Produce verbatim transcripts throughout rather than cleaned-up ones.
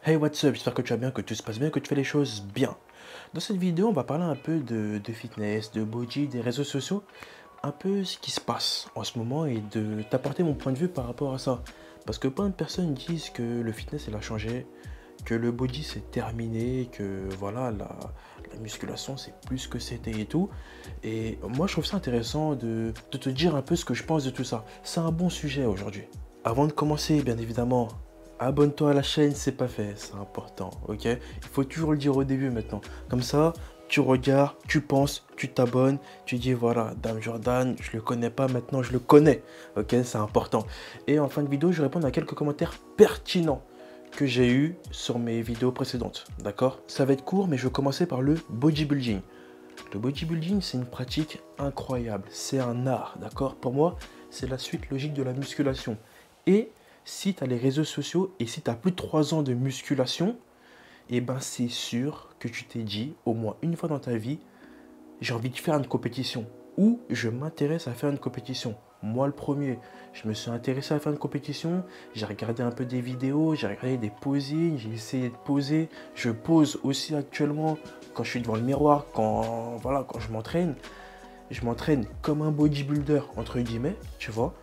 Hey, what's up? J'espère que tu vas bien, que tout se passe bien, que tu fais les choses bien. Dans cette vidéo, on va parler un peu de, de fitness, de body, des réseaux sociaux, un peu ce qui se passe en ce moment et de t'apporter mon point de vue par rapport à ça. Parce que plein de personnes disent que le fitness, il a changé, que le body, c'est terminé, que voilà, la, la musculation, c'est plus ce que c'était et tout. Et moi, je trouve ça intéressant de, de te dire un peu ce que je pense de tout ça. C'est un bon sujet aujourd'hui. Avant de commencer, bien évidemment, abonne-toi à la chaîne, c'est pas fait, c'est important, ok? Il faut toujours le dire au début maintenant. Comme ça, tu regardes, tu penses, tu t'abonnes, tu dis voilà, Dame Jordan, je le connais pas, maintenant je le connais, ok? C'est important. Et en fin de vidéo, je vais répondre à quelques commentaires pertinents que j'ai eu sur mes vidéos précédentes, d'accord? Ça va être court, mais je vais commencer par le bodybuilding. Le bodybuilding, c'est une pratique incroyable, c'est un art, d'accord? Pour moi, c'est la suite logique de la musculation. Et si tu as les réseaux sociaux et si tu as plus de trois ans de musculation, eh ben c'est sûr que tu t'es dit au moins une fois dans ta vie, j'ai envie de faire une compétition ou je m'intéresse à faire une compétition. Moi le premier, je me suis intéressé à faire une compétition, j'ai regardé un peu des vidéos, j'ai regardé des posings, j'ai essayé de poser. Je pose aussi actuellement quand je suis devant le miroir, quand, voilà, quand je m'entraîne. Je m'entraîne comme un bodybuilder, entre guillemets, tu vois.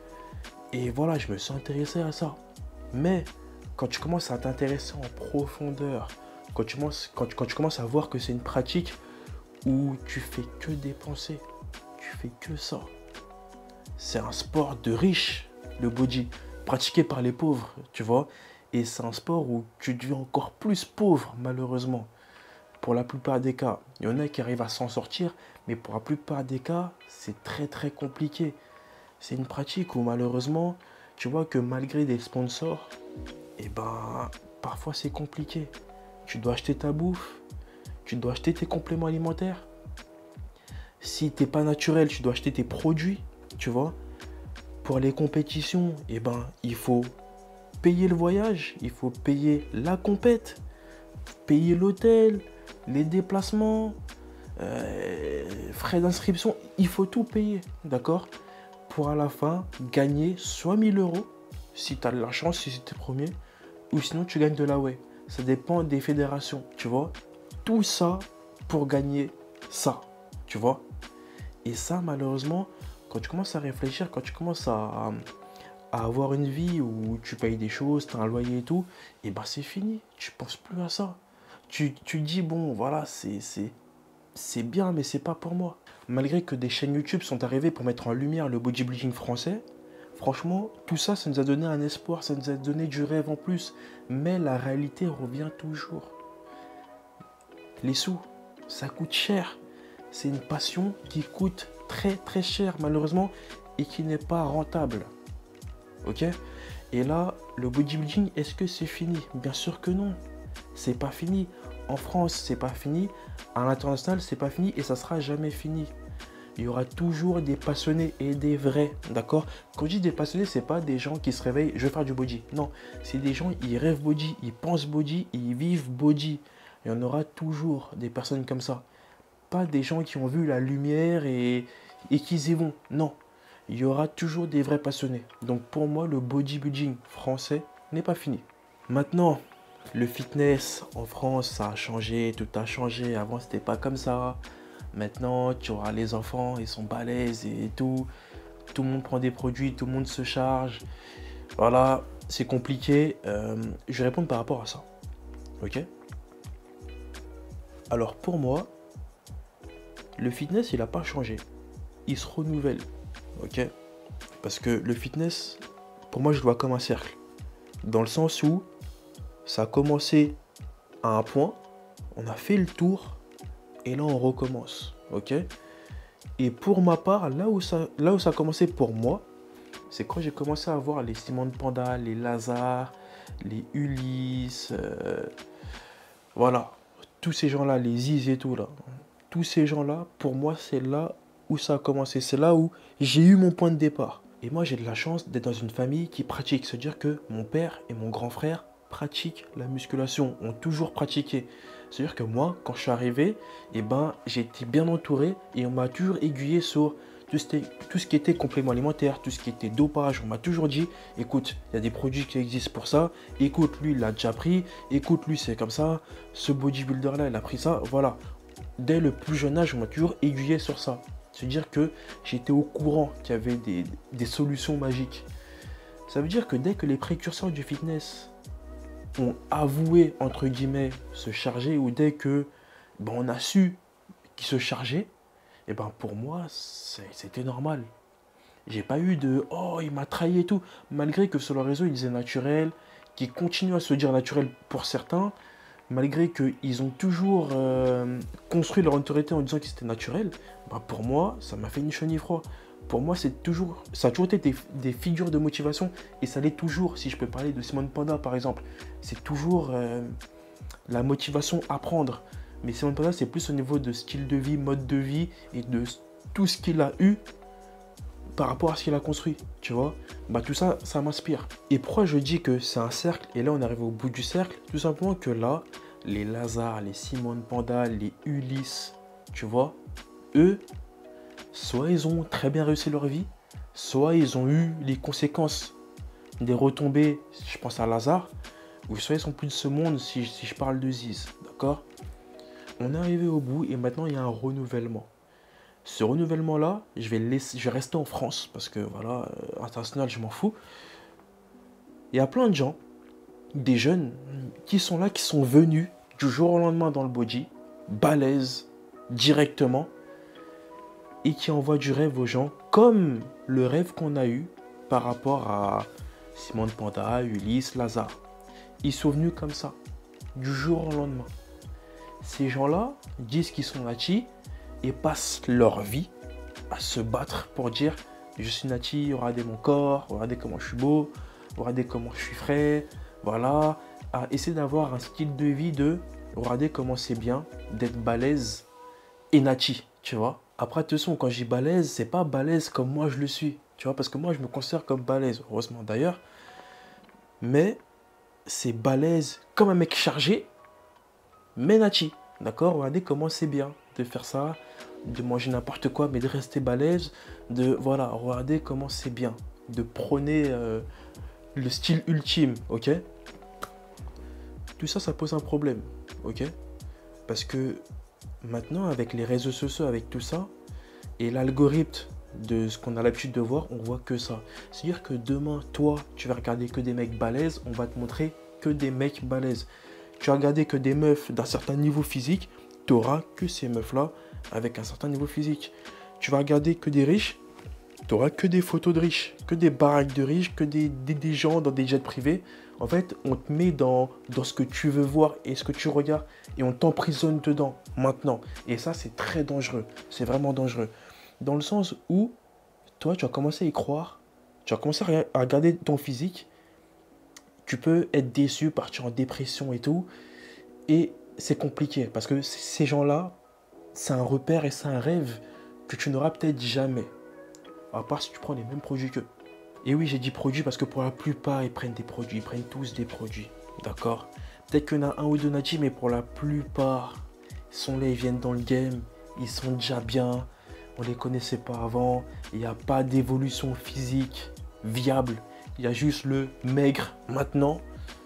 Et voilà, je me suis intéressé à ça. Mais quand tu commences à t'intéresser en profondeur, quand tu, commences, quand, tu, quand tu commences à voir que c'est une pratique où tu fais que dépenser, tu fais que ça. C'est un sport de riches, le body, pratiqué par les pauvres, tu vois. Et c'est un sport où tu deviens encore plus pauvre, malheureusement. Pour la plupart des cas, il y en a qui arrivent à s'en sortir, mais pour la plupart des cas, c'est très très compliqué. C'est une pratique où malheureusement, tu vois que malgré des sponsors, et eh ben, parfois c'est compliqué. Tu dois acheter ta bouffe, tu dois acheter tes compléments alimentaires. Si t'es pas naturel, tu dois acheter tes produits, tu vois. Pour les compétitions, et eh ben, il faut payer le voyage, il faut payer la compète, payer l'hôtel, les déplacements, euh, frais d'inscription, il faut tout payer, d'accord? Pour à la fin gagner soit mille euros, si tu as de la chance, si c'était premier, ou sinon tu gagnes de la whey. Ça dépend des fédérations, tu vois. Tout ça pour gagner ça, tu vois. Et ça, malheureusement, quand tu commences à réfléchir, quand tu commences à, à avoir une vie où tu payes des choses, tu as un loyer et tout, et ben c'est fini, tu penses plus à ça. Tu, tu dis, bon, voilà, c'est, c'est, c'est bien, mais c'est pas pour moi. Malgré que des chaînes YouTube sont arrivées pour mettre en lumière le bodybuilding français, franchement, tout ça, ça nous a donné un espoir, ça nous a donné du rêve en plus. Mais la réalité revient toujours. Les sous, ça coûte cher. C'est une passion qui coûte très très cher malheureusement et qui n'est pas rentable. Ok? Et là, le bodybuilding, est-ce que c'est fini? Bien sûr que non. C'est pas fini. En France, c'est pas fini. À l'international, c'est pas fini et ça sera jamais fini. Il y aura toujours des passionnés et des vrais, d'accord? Quand je dis des passionnés, c'est pas des gens qui se réveillent, je vais faire du body. Non, c'est des gens, ils rêvent body, ils pensent body, ils vivent body. Il y en aura toujours des personnes comme ça. Pas des gens qui ont vu la lumière et, et qui y vont. Non, il y aura toujours des vrais passionnés. Donc pour moi, le bodybuilding français n'est pas fini. Maintenant, le fitness en France, ça a changé, tout a changé. Avant, c'était pas comme ça. Maintenant, tu auras les enfants, ils sont balèzes et tout. Tout le monde prend des produits, tout le monde se charge. Voilà, c'est compliqué. Euh, je vais répondre par rapport à ça. Ok? Alors pour moi, le fitness, il n'a pas changé. Il se renouvelle. Ok? Parce que le fitness, pour moi, je le vois comme un cercle. Dans le sens où ça a commencé à un point, on a fait le tour, et là on recommence. Ok? Et pour ma part, là où ça, là où ça a commencé pour moi, c'est quand j'ai commencé à voir les Simon de Panda, les Lazare, les Ulysse, euh, voilà, tous ces gens-là, les Ziz et tout là. Tous ces gens-là, pour moi, c'est là où ça a commencé. C'est là où j'ai eu mon point de départ. Et moi, j'ai de la chance d'être dans une famille qui pratique. C'est-à-dire que mon père et mon grand frère pratiquent la musculation, ont toujours pratiqué. C'est-à-dire que moi, quand je suis arrivé, eh ben, j'ai été bien entouré et on m'a toujours aiguillé sur tout ce, tout ce qui était complément alimentaire, tout ce qui était dopage, on m'a toujours dit, écoute, il y a des produits qui existent pour ça, écoute, lui, il l'a déjà pris, écoute, lui, c'est comme ça, ce bodybuilder-là, il a pris ça, voilà. Dès le plus jeune âge, on m'a toujours aiguillé sur ça. C'est-à-dire que j'étais au courant qu'il y avait des, des solutions magiques. Ça veut dire que dès que les précurseurs du fitness ont avoué, entre guillemets, se charger, ou dès que ben, on a su qu'ils se chargeaient, et ben pour moi, c'était normal. J'ai pas eu de « oh, il m'a trahi et tout », malgré que sur le réseau, ils disaient naturel, qu'ils continuent à se dire naturel pour certains, malgré qu'ils ont toujours euh, construit leur autorité en disant que c'était naturel, bah pour moi, ça m'a fait ni chaud ni froid. Pour moi, c'est toujours, ça a toujours été des, des figures de motivation, et ça l'est toujours. Si je peux parler de Simone Panda, par exemple, c'est toujours euh, la motivation à prendre. Mais Simone Panda, c'est plus au niveau de style de vie, mode de vie, et de tout ce qu'il a eu par rapport à ce qu'il a construit, tu vois. Bah tout ça, ça m'inspire. Et pourquoi je dis que c'est un cercle, et là on arrive au bout du cercle, tout simplement que là, les Lazare, les Simone Panda, les Ulysse, tu vois, eux, soit ils ont très bien réussi leur vie, soit ils ont eu les conséquences des retombées, je pense à Lazare, ou soit ils sont plus de ce monde si, si je parle de Ziz, d'accord. On est arrivé au bout et maintenant il y a un renouvellement. Ce renouvellement-là, je vais laisser, je vais rester en France parce que voilà, euh, international, je m'en fous. Il y a plein de gens, des jeunes, qui sont là, qui sont venus du jour au lendemain dans le body, balèzes, directement, et qui envoient du rêve aux gens, comme le rêve qu'on a eu par rapport à Simone Panda, Ulysse, Lazare. Ils sont venus comme ça, du jour au lendemain. Ces gens-là disent qu'ils sont Nati et passent leur vie à se battre pour dire je suis Nati, regardez mon corps, regardez comment je suis beau, regardez comment je suis frais, voilà, à essayer d'avoir un style de vie de regardez comment c'est bien d'être balèze et Nati, tu vois. Après, de toute façon, quand je dis balèze, c'est pas balèze comme moi je le suis, tu vois, parce que moi je me considère comme balèze, heureusement d'ailleurs, mais c'est balèze comme un mec chargé, mais Nati, d'accord. Regardez comment c'est bien de faire ça, de manger n'importe quoi, mais de rester balèze, de, voilà, regardez comment c'est bien, de prôner euh, le style ultime, ok. Tout ça, ça pose un problème, ok. Parce que maintenant, avec les réseaux sociaux, avec tout ça, et l'algorithme de ce qu'on a l'habitude de voir, on voit que ça. C'est-à-dire que demain, toi, tu vas regarder que des mecs balèzes, on va te montrer que des mecs balèzes. Tu vas regarder que des meufs d'un certain niveau physique, tu n'auras que ces meufs-là avec un certain niveau physique. Tu vas regarder que des riches, tu n'auras que des photos de riches, que des baraques de riches, que des, des, des gens dans des jets privés. En fait, on te met dans, dans ce que tu veux voir et ce que tu regardes et on t'emprisonne dedans maintenant. Et ça, c'est très dangereux. C'est vraiment dangereux. Dans le sens où, toi, tu vas commencer à y croire, tu vas commencer à regarder ton physique. Tu peux être déçu, partir en dépression et tout. Et c'est compliqué parce que ces gens-là, c'est un repère et c'est un rêve que tu n'auras peut-être jamais. À part si tu prends les mêmes produits qu'eux. Et oui, j'ai dit produits parce que pour la plupart, ils prennent des produits. Ils prennent tous des produits. D'accord. Peut-être qu'il y en a un ou deux Nati, mais pour la plupart, ils sont là, ils viennent dans le game. Ils sont déjà bien. On ne les connaissait pas avant. Il n'y a pas d'évolution physique viable. Il y a juste le maigre maintenant.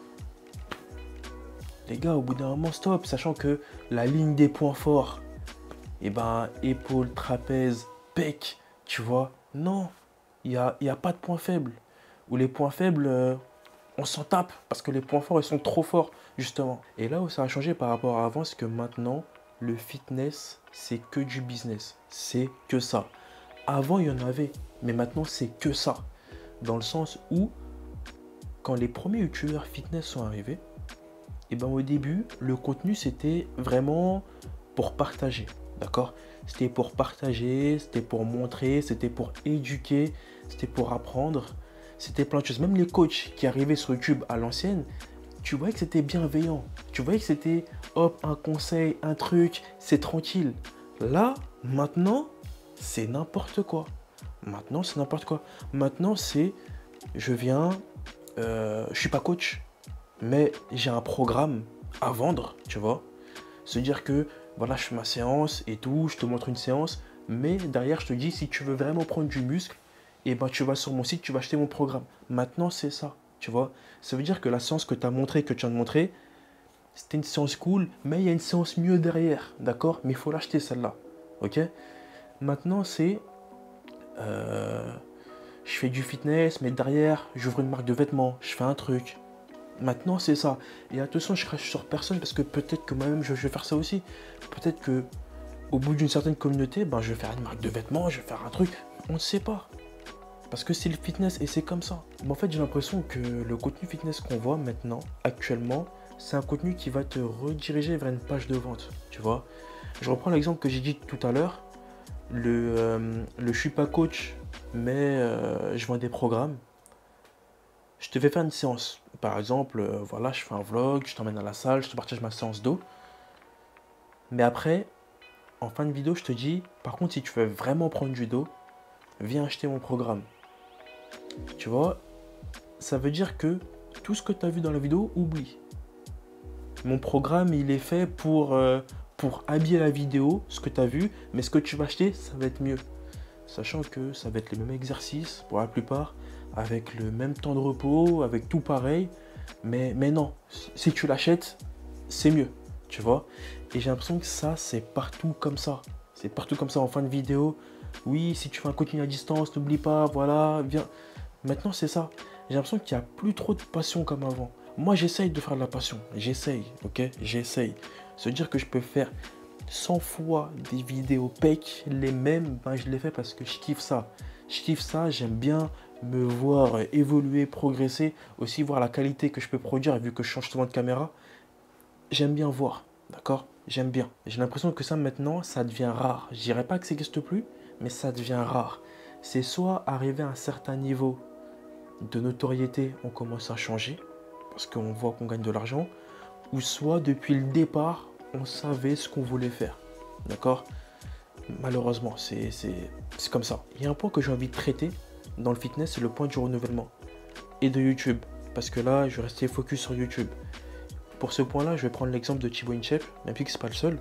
Les gars, au bout d'un moment, stop. Sachant que la ligne des points forts, et eh ben, épaules, trapèze, pec, tu vois. Non, il n'y a, y a pas de points faibles. Ou les points faibles, euh, on s'en tape. Parce que les points forts, ils sont trop forts, justement. Et là où ça a changé par rapport à avant, c'est que maintenant, le fitness, c'est que du business. C'est que ça. Avant, il y en avait. Mais maintenant, c'est que ça. Dans le sens où, quand les premiers youtubeurs fitness sont arrivés, et ben au début, le contenu, c'était vraiment pour partager, d'accord? C'était pour partager, c'était pour montrer, c'était pour éduquer, c'était pour apprendre, c'était plein de choses. Même les coachs qui arrivaient sur YouTube à l'ancienne, tu voyais que c'était bienveillant. Tu voyais que c'était, hop, un conseil, un truc, c'est tranquille. Là, maintenant, c'est n'importe quoi. Maintenant, c'est n'importe quoi. Maintenant, c'est, je viens, euh, je suis pas coach, mais j'ai un programme à vendre, tu vois. Se dire que, voilà, je fais ma séance et tout, je te montre une séance. Mais derrière, je te dis, si tu veux vraiment prendre du muscle, et ben tu vas sur mon site, tu vas acheter mon programme. Maintenant, c'est ça, tu vois. Ça veut dire que la séance que tu as montré, que tu viens de montrer, c'était une séance cool, mais il y a une séance mieux derrière, d'accord? Mais il faut l'acheter celle-là, ok? Maintenant, c'est... euh, je fais du fitness, mais derrière, j'ouvre une marque de vêtements, je fais un truc. Maintenant, c'est ça. Et attention, je crache sur personne parce que peut-être que moi-même, je, je vais faire ça aussi. Peut-être que au bout d'une certaine communauté, ben, je vais faire une marque de vêtements, je vais faire un truc. On ne sait pas. Parce que c'est le fitness et c'est comme ça. Mais en fait, j'ai l'impression que le contenu fitness qu'on voit maintenant, actuellement, c'est un contenu qui va te rediriger vers une page de vente. Tu vois? Je reprends l'exemple que j'ai dit tout à l'heure. Le, euh, le je suis pas coach, mais euh, je vends des programmes. Je te fais faire une séance. Par exemple, euh, voilà, je fais un vlog, je t'emmène à la salle, je te partage ma séance d'eau. Mais après, en fin de vidéo, je te dis, par contre, si tu veux vraiment prendre du dos, viens acheter mon programme. Tu vois, ça veut dire que tout ce que tu as vu dans la vidéo, oublie. Mon programme, il est fait pour, euh, pour habiller la vidéo, ce que tu as vu, mais ce que tu vas acheter, ça va être mieux. Sachant que ça va être les mêmes exercices pour la plupart, avec le même temps de repos, avec tout pareil. Mais, mais non, si tu l'achètes, c'est mieux, tu vois. Et j'ai l'impression que ça, c'est partout comme ça. C'est partout comme ça en fin de vidéo. Oui, si tu fais un coaching à distance, n'oublie pas, voilà, viens. Maintenant, c'est ça. J'ai l'impression qu'il n'y a plus trop de passion comme avant. Moi, j'essaye de faire de la passion. J'essaye, ok? J'essaye. Se dire que je peux faire cent fois des vidéos pec, les mêmes, ben je les fais parce que je kiffe ça. Je kiffe ça, j'aime bien me voir évoluer, progresser, aussi voir la qualité que je peux produire vu que je change souvent de caméra. J'aime bien voir, d'accord? J'aime bien. J'ai l'impression que ça maintenant, ça devient rare. Je dirais pas que ça n'existe plus, mais ça devient rare. C'est soit arriver à un certain niveau de notoriété, on commence à changer, parce qu'on voit qu'on gagne de l'argent, ou soit depuis le départ, on savait ce qu'on voulait faire. D'accord? Malheureusement, c'est comme ça. Il y a un point que j'ai envie de traiter dans le fitness, c'est le point du renouvellement et de YouTube. Parce que là, je vais rester focus sur YouTube. Pour ce point-là, je vais prendre l'exemple de Thibaut Inchep, même si ce n'est pas le seul.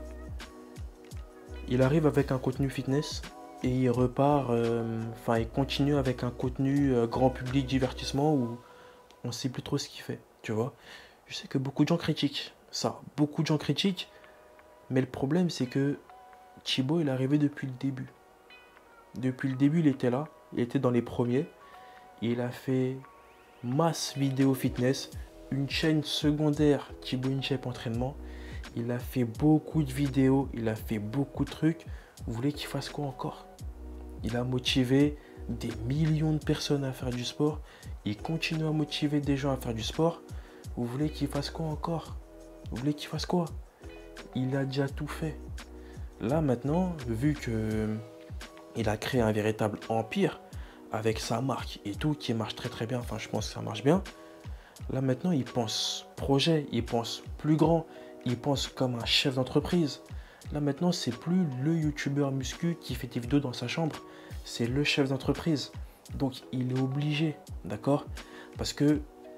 Il arrive avec un contenu fitness et il repart, euh, enfin, il continue avec un contenu euh, grand public, divertissement où on ne sait plus trop ce qu'il fait, tu vois. Je sais que beaucoup de gens critiquent ça, beaucoup de gens critiquent, mais le problème c'est que Thibaut, il est arrivé depuis le début. Depuis le début, il était là, il était dans les premiers. Il a fait masse vidéo fitness, une chaîne secondaire Thibaut Inchep entraînement. Il a fait beaucoup de vidéos, il a fait beaucoup de trucs. Vous voulez qu'il fasse quoi encore? Il a motivé des millions de personnes à faire du sport. Il continue à motiver des gens à faire du sport. Vous voulez qu'il fasse quoi encore? Vous voulez qu'il fasse quoi? Il a déjà tout fait. Là maintenant, vu que il a créé un véritable empire avec sa marque et tout qui marche très très bien, enfin je pense que ça marche bien. Là maintenant, il pense projet, il pense plus grand, il pense comme un chef d'entreprise. Là maintenant, c'est plus le youtubeur muscu qui fait des vidéos dans sa chambre, c'est le chef d'entreprise. Donc il est obligé, d'accord? Parce que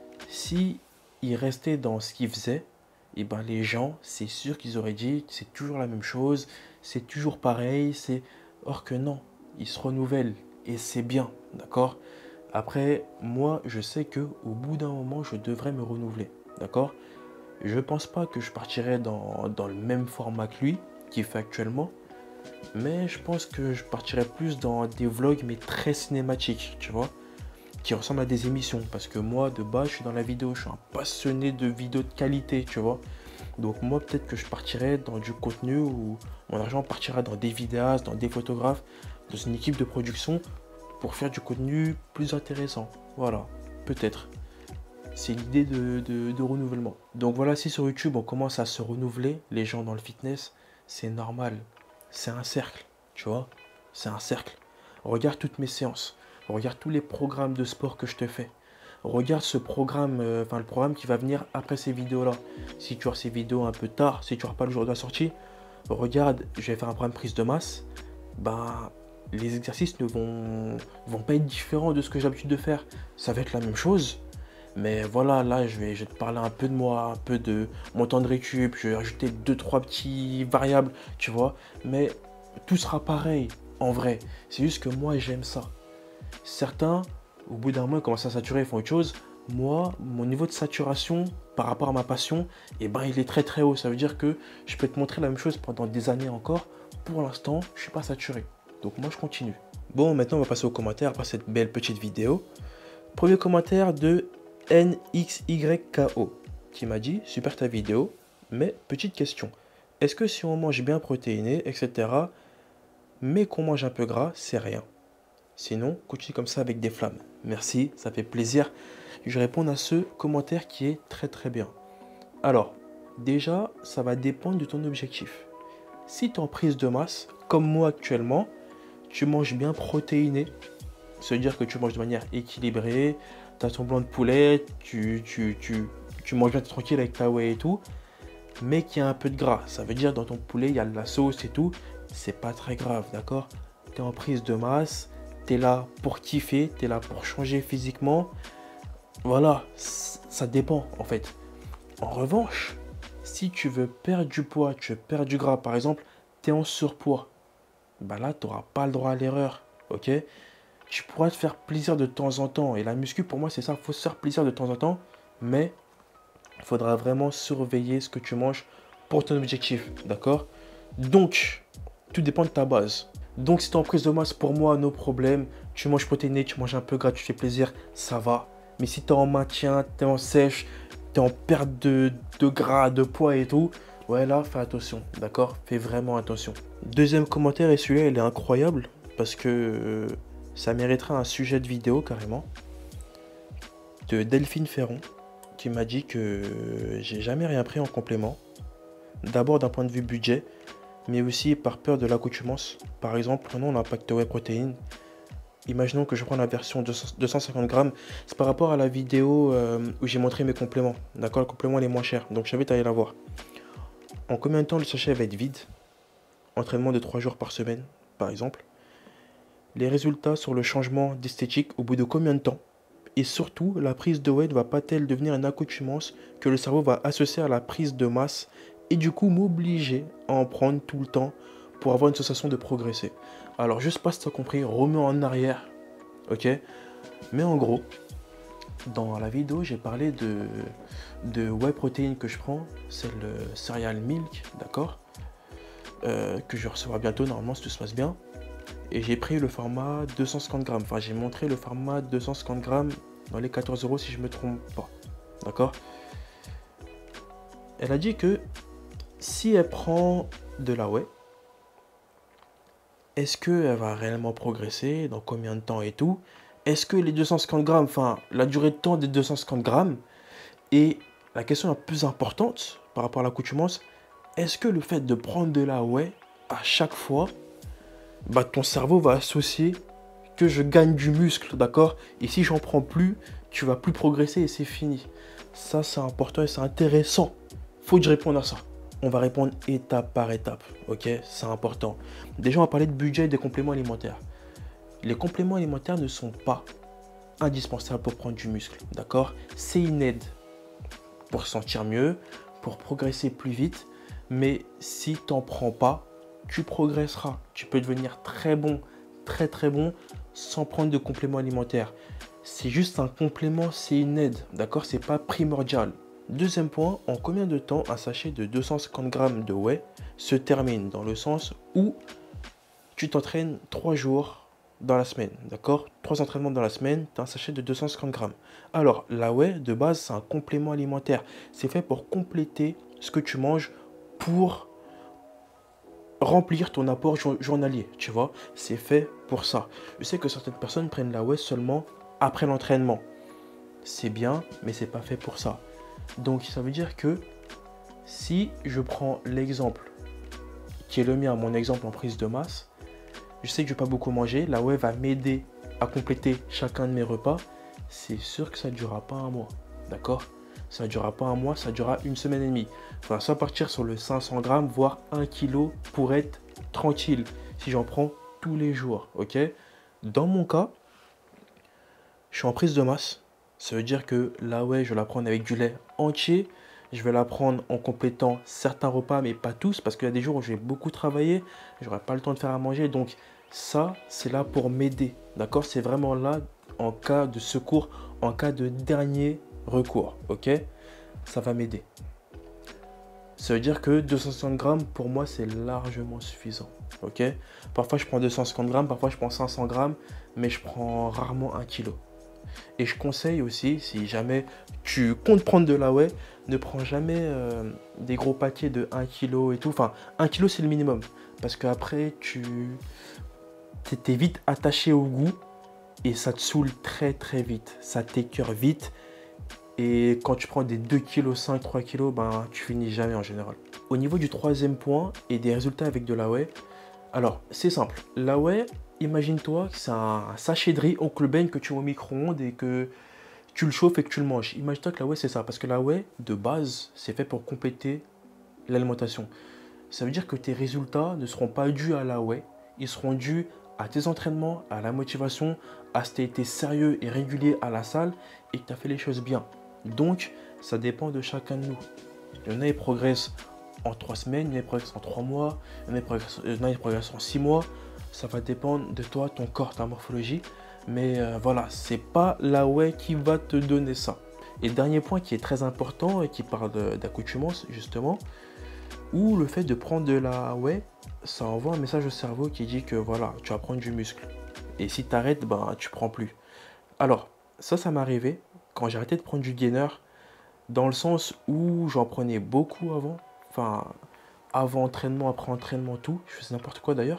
si il restait dans ce qu'il faisait, et ben les gens, c'est sûr qu'ils auraient dit que c'est toujours la même chose, c'est toujours pareil, c'est... Or que non, il se renouvelle et c'est bien, d'accord? Après, moi, je sais que au bout d'un moment, je devrais me renouveler, d'accord? Je pense pas que je partirai dans, dans le même format que lui, qu'il fait actuellement, mais je pense que je partirai plus dans des vlogs, mais très cinématiques, tu vois? Qui ressemblent à des émissions, parce que moi, de base, je suis dans la vidéo, je suis un passionné de vidéos de qualité, tu vois? Donc moi, peut-être que je partirai dans du contenu où mon argent partira dans des vidéastes, dans des photographes, dans une équipe de production pour faire du contenu plus intéressant. Voilà, peut-être. C'est l'idée de, de, de renouvellement. Donc voilà, si sur YouTube on commence à se renouveler, les gens dans le fitness, c'est normal. C'est un cercle, tu vois? C'est un cercle. Regarde toutes mes séances. Regarde tous les programmes de sport que je te fais. Regarde ce programme, euh, enfin le programme qui va venir après ces vidéos-là. Si tu as ces vidéos un peu tard, si tu n'auras pas le jour de la sortie, regarde, je vais faire un programme prise de masse. Ben, les exercices ne vont, vont pas être différents de ce que j'ai l'habitude de faire. Ça va être la même chose. Mais voilà, là, je vais, je vais te parler un peu de moi, un peu de mon temps de récup. Je vais rajouter deux, trois petits variables, tu vois. Mais tout sera pareil. En vrai, c'est juste que moi, j'aime ça. Certains, au bout d'un moment, ils commencent à saturer, ils font autre chose. Moi, mon niveau de saturation par rapport à ma passion, eh ben, il est très très haut. Ça veut dire que je peux te montrer la même chose pendant des années encore. Pour l'instant, je ne suis pas saturé. Donc moi, je continue. Bon, maintenant, on va passer aux commentaires après cette belle petite vidéo. Premier commentaire de N X Y K O qui m'a dit « Super ta vidéo, mais petite question. Est-ce que si on mange bien protéiné, et cetera, mais qu'on mange un peu gras, c'est rien? Sinon, continue comme ça avec des flammes. Merci, ça fait plaisir. Je réponds à ce commentaire qui est très très bien. Alors, déjà, ça va dépendre de ton objectif. Si tu es en prise de masse, comme moi actuellement, tu manges bien protéiné, c'est-à-dire que tu manges de manière équilibrée, tu as ton blanc de poulet, tu, tu, tu, tu manges bien tranquille avec ta whey et tout, mais qu'il y a un peu de gras. Ça veut dire dans ton poulet, il y a de la sauce et tout, c'est pas très grave, d'accord? Tu es en prise de masse, tu es là pour kiffer, tu es là pour changer physiquement. Voilà, ça dépend en fait. En revanche, si tu veux perdre du poids, tu veux perdre du gras, par exemple, tu es en surpoids, bah là, tu n'auras pas le droit à l'erreur, ok? Tu pourras te faire plaisir de temps en temps. Et la muscu, pour moi, c'est ça. Il faut se faire plaisir de temps en temps. Mais il faudra vraiment surveiller ce que tu manges pour ton objectif. D'accord? Donc, tout dépend de ta base. Donc, si tu es en prise de masse, pour moi, no problème. Tu manges protéiné, tu manges un peu gras, tu fais plaisir, ça va. Mais si tu es en maintien, tu es en sèche, tu es en perte de, de gras, de poids et tout, ouais, là, fais attention. D'accord? Fais vraiment attention. Deuxième commentaire, et celui-là, il est incroyable. Parce que... Euh, ça mériterait un sujet de vidéo carrément. De Delphine Ferron qui m'a dit que j'ai jamais rien pris en complément. D'abord d'un point de vue budget, mais aussi par peur de l'accoutumance. Par exemple, prenons l'impact whey protéine. Imaginons que je prends la version deux cent cinquante grammes. C'est par rapport à la vidéo euh, où j'ai montré mes compléments. D'accord, le complément les moins chers. Donc j'invite à aller la voir. En combien de temps le sachet va être vide? Entraînement de trois jours par semaine, par exemple. Les résultats sur le changement d'esthétique au bout de combien de temps? Et surtout, la prise de whey ne va pas-elle devenir une accoutumance que le cerveau va associer à la prise de masse et du coup m'obliger à en prendre tout le temps pour avoir une sensation de progresser? Alors, je sais pas si tu as compris, remets en arrière, ok? Mais en gros, dans la vidéo, j'ai parlé de, de whey protéine que je prends, c'est le Cereal Milk, d'accord? euh, Que je recevrai bientôt, normalement, si tout se passe bien. Et j'ai pris le format deux cent cinquante grammes. Enfin, j'ai montré le format deux cent cinquante grammes dans les quatorze euros si je me trompe pas. D'accord? Elle a dit que si elle prend de la whey, est-ce qu'elle va réellement progresser? Dans combien de temps et tout? Est-ce que les deux cent cinquante grammes, enfin, la durée de temps des deux cent cinquante grammes, et la question la plus importante par rapport à l'accoutumance, est-ce que le fait de prendre de la whey à chaque fois, bah, ton cerveau va associer que je gagne du muscle, d'accord? Et si j'en prends plus, tu vas plus progresser et c'est fini. Ça, c'est important et c'est intéressant. Faut que je réponde à ça. On va répondre étape par étape, ok? C'est important. Déjà, on va parler de budget et des compléments alimentaires. Les compléments alimentaires ne sont pas indispensables pour prendre du muscle, d'accord? C'est une aide pour se sentir mieux, pour progresser plus vite, mais si tu n'en prends pas, tu progresseras. Tu peux devenir très bon, très très bon, sans prendre de compléments alimentaires. C'est juste un complément, c'est une aide, d'accord? C'est pas primordial. Deuxième point, en combien de temps un sachet de deux cent cinquante grammes de whey se termine? Dans le sens où tu t'entraînes trois jours dans la semaine, d'accord? Trois entraînements dans la semaine, tu as un sachet de deux cent cinquante grammes. Alors, la whey, de base, c'est un complément alimentaire. C'est fait pour compléter ce que tu manges pour remplir ton apport journalier, tu vois, c'est fait pour ça. Je sais que certaines personnes prennent la whey seulement après l'entraînement. C'est bien, mais c'est pas fait pour ça. Donc ça veut dire que si je prends l'exemple qui est le mien, mon exemple en prise de masse, je sais que je vais pas beaucoup manger, la whey va m'aider à compléter chacun de mes repas. C'est sûr que ça ne durera pas un mois, d'accord? Ça ne durera pas un mois, ça durera une semaine et demie. Il faudra soit partir sur le cinq cents grammes, voire un kilo pour être tranquille si j'en prends tous les jours, ok? Dans mon cas, je suis en prise de masse. Ça veut dire que la whey, je vais la prendre avec du lait entier. Je vais la prendre en complétant certains repas, mais pas tous, parce qu'il y a des jours où je vais beaucoup travailler, j'aurai pas le temps de faire à manger. Donc, Ça, c'est là pour m'aider. D'accord? C'est vraiment là en cas de secours, en cas de dernier recours. Ok? Ça va m'aider. Ça veut dire que deux cent cinquante grammes, pour moi, c'est largement suffisant. Ok? Parfois, je prends deux cent cinquante grammes, parfois, je prends cinq cents grammes, mais je prends rarement un kilo. Et je conseille aussi, si jamais tu comptes prendre de la whey, ne prends jamais euh, des gros paquets de un kilo et tout. Enfin, un kilo, c'est le minimum. Parce qu'après, tu t'es vite attaché au goût et ça te saoule très très vite. Ça t'écœure vite. Et quand tu prends des deux virgule cinq kilos, trois kilos, ben, tu finis jamais en général. Au niveau du troisième point et des résultats avec de la whey, alors c'est simple. La whey, imagine-toi que c'est un sachet de riz Oncle Ben que tu mets au micro-ondes et que tu le chauffes et que tu le manges. Imagine-toi que la whey, c'est ça. Parce que la whey, de base, c'est fait pour compléter l'alimentation. Ça veut dire que tes résultats ne seront pas dus à la whey. Ils seront dus à tes entraînements, à la motivation, à ce que tu as été sérieux et régulier à la salle et que tu as fait les choses bien. Donc, ça dépend de chacun de nous. Il y en a qui progressent en trois semaines, il y en a qui progressent en trois mois, il y en a qui progressent, il y en a qui progressent en six mois. Ça va dépendre de toi, ton corps, ta morphologie. Mais euh, voilà, c'est pas la whey qui va te donner ça. Et dernier point qui est très important et qui parle d'accoutumance justement, où le fait de prendre de la whey, ça envoie un message au cerveau qui dit que voilà, tu vas prendre du muscle. Et si tu arrêtes, ben, tu prends plus. Alors, ça, ça m'est arrivé quand j'ai arrêté de prendre du gainer, dans le sens où j'en prenais beaucoup avant. Enfin, avant entraînement, après entraînement, tout. Je faisais n'importe quoi d'ailleurs.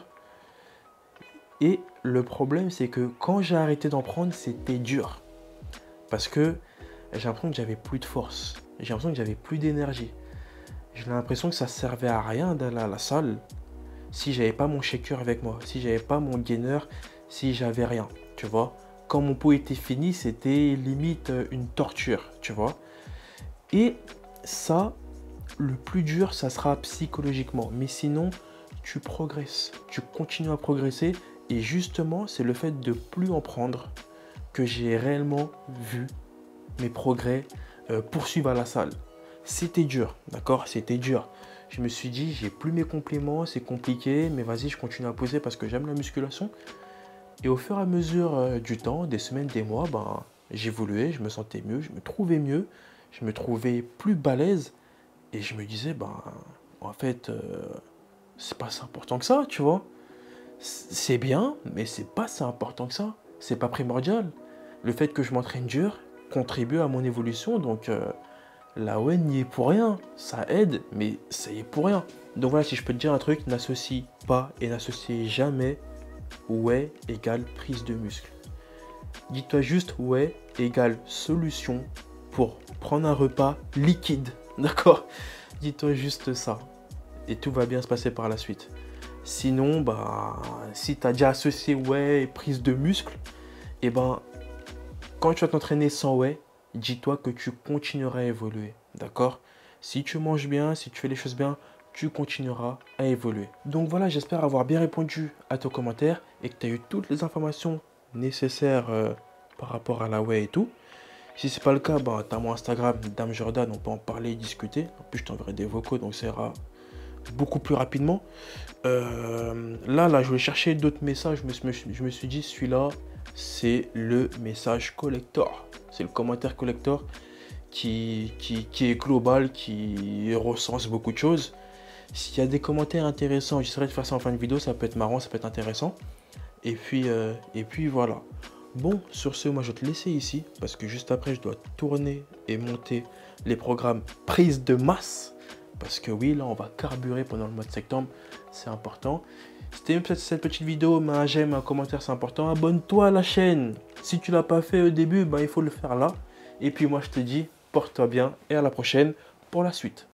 Et le problème, c'est que quand j'ai arrêté d'en prendre, c'était dur. Parce que j'ai l'impression que j'avais plus de force. J'ai l'impression que j'avais plus d'énergie. J'ai l'impression que ça servait à rien d'aller à la salle si j'avais pas mon shaker avec moi, si j'avais pas mon gainer, si j'avais rien, tu vois. Quand mon pot était fini, c'était limite une torture, tu vois. Et ça, le plus dur, ça sera psychologiquement. Mais sinon, tu progresses, tu continues à progresser. Et justement, c'est le fait de plus en prendre que j'ai réellement vu mes progrès euh, poursuivre à la salle. C'était dur, d'accord? C'était dur. Je me suis dit, j'ai plus mes compléments, c'est compliqué, mais vas-y, je continue à poser parce que j'aime la musculation. Et au fur et à mesure euh, du temps, des semaines, des mois, ben, j'évoluais, je me sentais mieux, je me trouvais mieux, je me trouvais plus balèze. Et je me disais, ben, en fait, euh, c'est pas si important que ça, tu vois. C'est bien, mais c'est pas si important que ça. C'est pas primordial. Le fait que je m'entraîne dur contribue à mon évolution, donc euh, la whey n'y est pour rien. Ça aide, mais ça y est pour rien. Donc voilà, si je peux te dire un truc, n'associe pas et n'associe jamais whey égale prise de muscle. Dis-toi juste whey égale solution pour prendre un repas liquide. D'accord? Dis-toi juste ça. Et tout va bien se passer par la suite. Sinon, bah, si tu as déjà associé whey et prise de muscle, et ben, quand tu vas t'entraîner sans whey, dis-toi que tu continueras à évoluer. D'accord? Si tu manges bien, si tu fais les choses bien, tu continueras à évoluer. Donc voilà, j'espère avoir bien répondu à ton commentaire et que tu as eu toutes les informations nécessaires euh, par rapport à la whey et tout. Si c'est pas le cas, bah, tu as mon Instagram, Dame Jordan, on peut en parler et discuter. En plus, je t'enverrai des vocaux, donc ça ira beaucoup plus rapidement. Euh, là, là, je vais chercher d'autres messages. Je me, suis, je me suis dit, celui-là, c'est le message collector. C'est le commentaire collector qui, qui, qui est global, qui recense beaucoup de choses. S'il y a des commentaires intéressants, j'essaierai de faire ça en fin de vidéo. Ça peut être marrant, ça peut être intéressant. Et puis, euh, et puis voilà. Bon, sur ce, moi, je vais te laisser ici parce que juste après, je dois tourner et monter les programmes prise de masse. Parce que oui, là, on va carburer pendant le mois de septembre. C'est important. C'était peut-être cette petite vidéo, mais un j'aime, un commentaire, c'est important. Abonne-toi à la chaîne. Si tu ne l'as pas fait au début, ben, il faut le faire là. Et puis moi, je te dis, porte-toi bien et à la prochaine pour la suite.